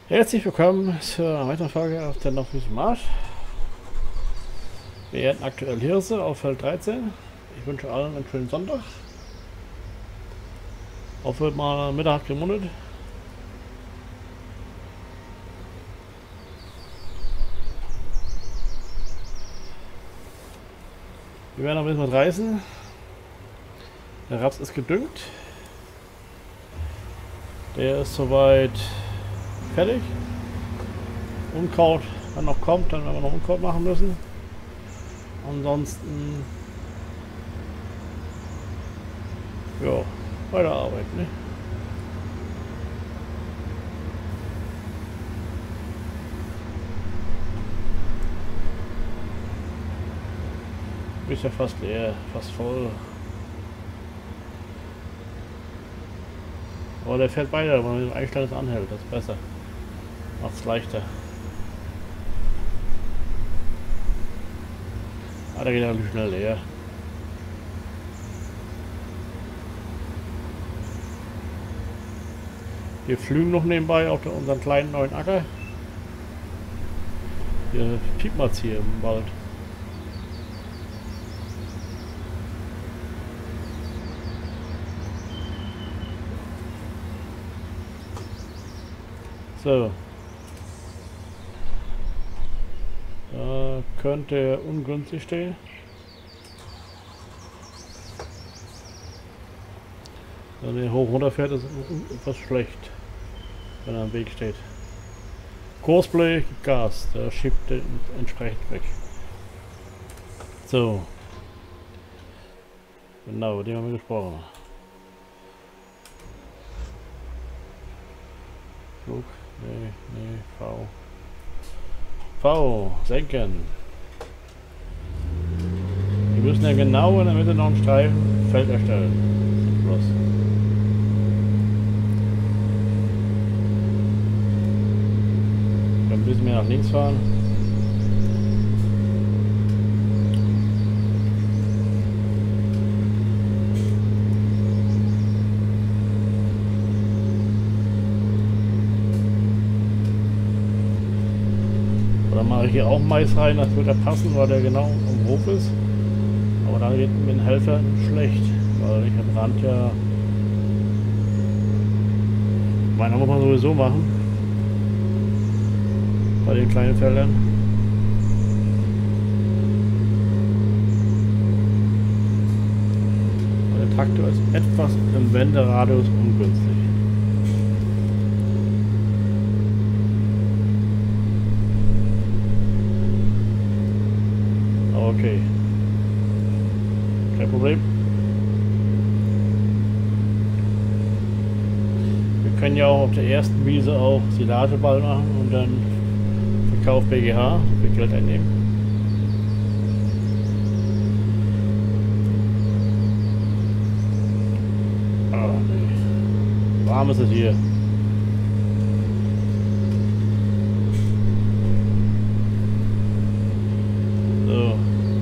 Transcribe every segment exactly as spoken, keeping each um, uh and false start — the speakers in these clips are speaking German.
Herzlich willkommen zur weiteren Folge auf der Nordfriesischen Marsch. Wir ernten aktuell Hirse auf Feld dreizehn. Ich wünsche allen einen schönen Sonntag. Hoffe mal Mittag hat gemundet. Wir werden noch ein bisschen was reißen. Der Raps ist gedüngt. Der ist soweit fertig. Unkraut, wenn noch kommt, dann werden wir noch Unkraut machen müssen. Ansonsten ja, weiterarbeiten, ne? Ist ja fast leer, fast voll. Aber der fährt weiter, wenn man mit dem Einstellung anhält, das ist besser. Macht es leichter. Ah, der geht natürlich schnell leer. Wir flügen noch nebenbei auf unseren kleinen neuen Acker. Wir piepen jetzt hier im Wald. So. Da könnte er ungünstig stehen. Wenn er hoch runterfährt, ist es etwas schlecht, wenn er am Weg steht. Kursplay, gibt Gas, der schiebt den entsprechend weg. So. Genau, über den haben wir gesprochen. Flug, nee, nee, V. V, senken. Wir müssen ja genau in der Mitte noch ein Streifenfeld erstellen. Zum Schluss. Dann müssen wir nach links fahren. Dann mache ich hier auch Mais rein, das wird ja passen, weil der genau am Hof ist. Aber dann geht mit den Helfern schlecht, weil ich am Rand ja... Meiner muss man sowieso machen. Bei den kleinen Feldern. Und der Traktor ist etwas im Wenderadius ungünstig. Okay. Kein Problem. Wir können ja auch auf der ersten Wiese auch Silageball machen und dann Verkauf B G H, für Geld einnehmen. Ah, nee. Warm ist es hier. So.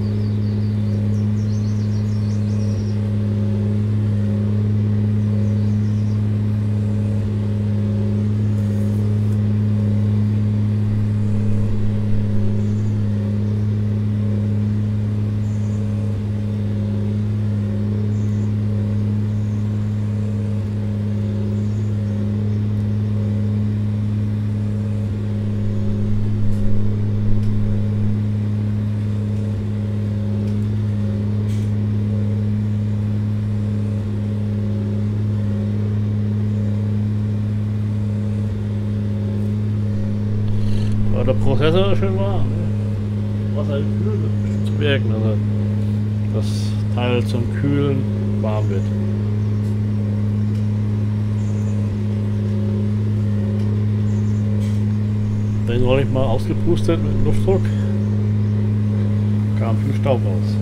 Der Prozessor schön warm. Wasser kühl zu wirken, also das Teil zum Kühlen warm wird. Den soll ich mal ausgepustet mit dem Luftdruck. Kam viel Staub raus.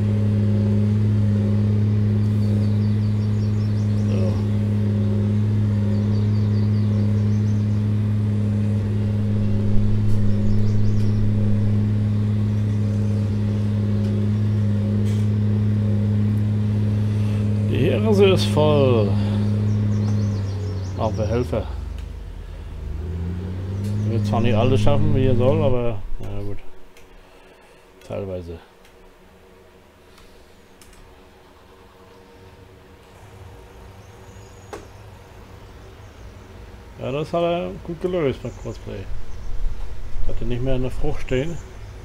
Die Hirse ist voll. Auch für Helfer. zwar nicht alles schaffen, wie er soll, aber na gut. Teilweise. Ja, das hat er gut gelöst beim Crossplay. Hat er nicht mehr in der Frucht stehen.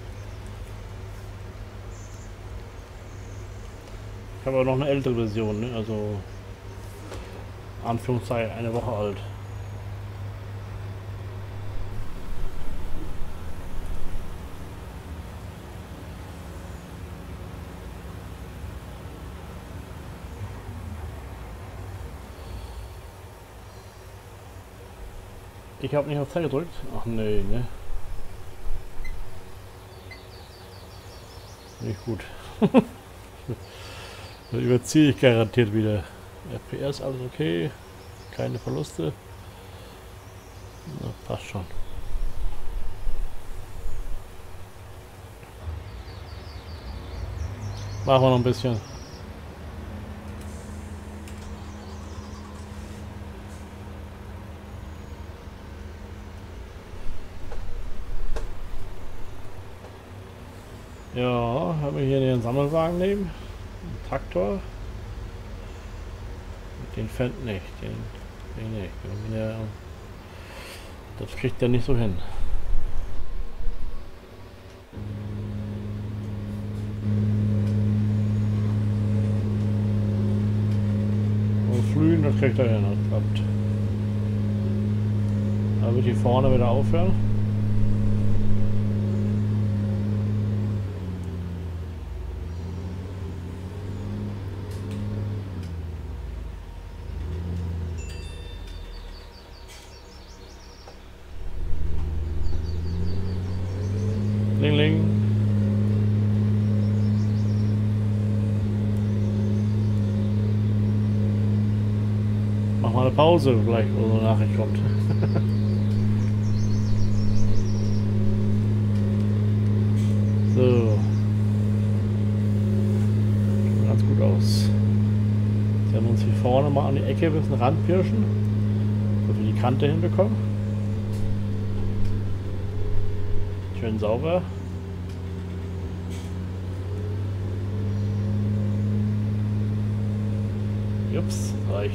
Ich habe aber noch eine ältere Version, ne? Also Anführungszeichen eine Woche alt. Ich habe nicht auf Zeit gedrückt. Ach nee, ne? Nicht gut. Da überziehe ich garantiert wieder. F P S, alles okay. Keine Verluste. Na, passt schon. Machen wir noch ein bisschen. Ja, haben wir hier den Sammelwagen nehmen. Ein Traktor. Den Fendt nicht. Den, den nicht. Den, ja, das kriegt er nicht so hin. Und Flühen, das kriegt er hin. Das klappt. Da wird hier vorne wieder aufhören. Ling, ling. Mach mal eine Pause, gleich, wo so eine Nachricht kommt. So. Sieht ganz gut aus. Jetzt werden wir uns hier vorne mal an die Ecke ein bisschen ranpirschen, dass wir die Kante hinbekommen. Schön sauber. Jups, reicht.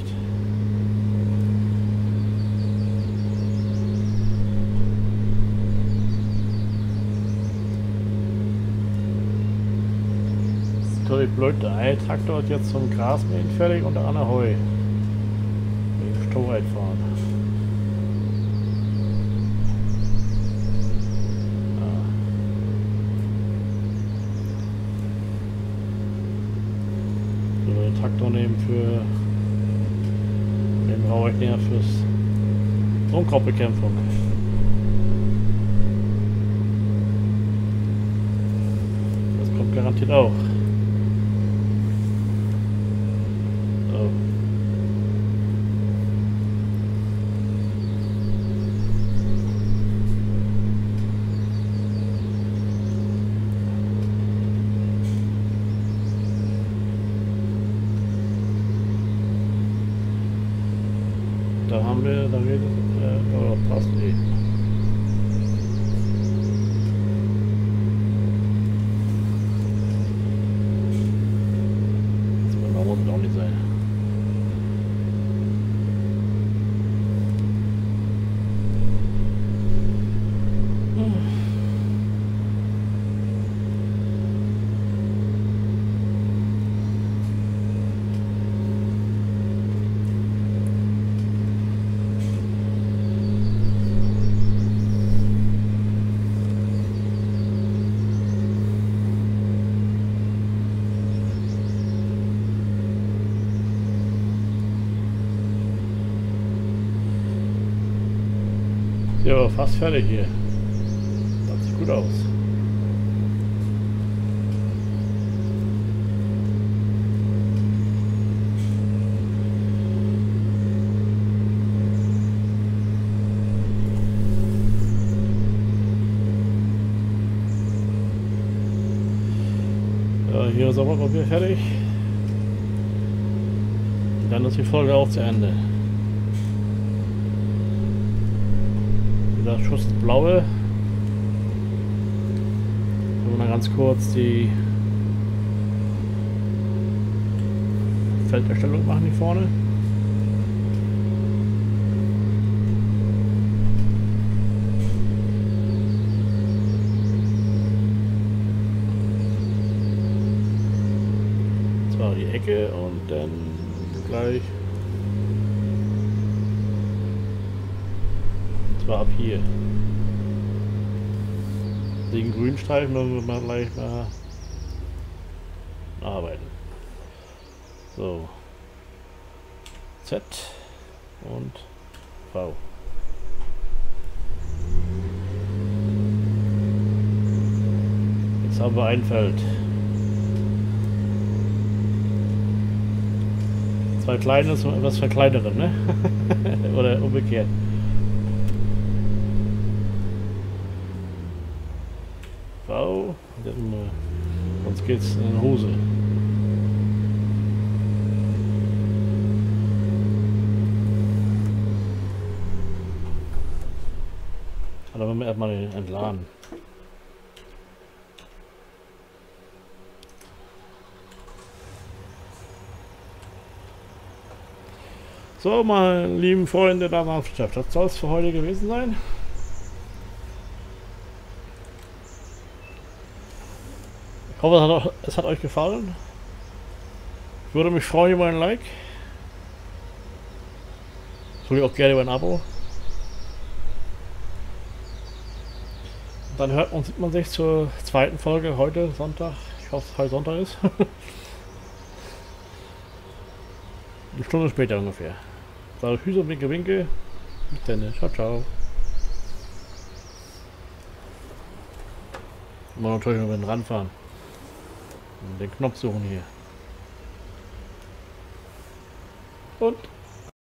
Das ist natürlich blöd, der eine Traktor ist jetzt zum Grasmähen fertig und der andere Heu. Wegen Strohreitfahren. Traktor nehmen für den brauche ich den fürs Unkrautbekämpfung. Das kommt garantiert auch. So. Da haben wir, da wird äh, oh, passt eh. Das muss es auch nicht sein. Ja, fast fertig hier. Das sieht gut aus. Ja, hier ist auch wieder fertig. Und dann ist die Folge auch zu Ende. der Schuss ins Blaue. Wenn wir ganz kurz die Felderstellung machen hier vorne. Zwar die Ecke und dann gleich zwar ab hier. Den grünen Streifen müssen wir gleich mal arbeiten. So. Z und V. Jetzt haben wir ein Feld. Zwei kleines und etwas für kleinere, ne? Oder umgekehrt. V, dann, äh, sonst geht's in die Hose. Aber wenn wir erstmal entladen. So, meine lieben Freunde der Landwirtschaft, das soll es für heute gewesen sein. Ich hoffe, es hat, auch, es hat euch gefallen. Ich würde mich freuen über ein Like. Natürlich auch gerne über ein Abo. Dann hört und sieht man sich zur zweiten Folge heute Sonntag. Ich hoffe, es heute Sonntag ist. Eine Stunde später ungefähr. Sage Tschüss und winke, winke. Bis dann. Ciao, ciao. Immer natürlich noch mit den ranfahren. Und den Knopf suchen hier. Und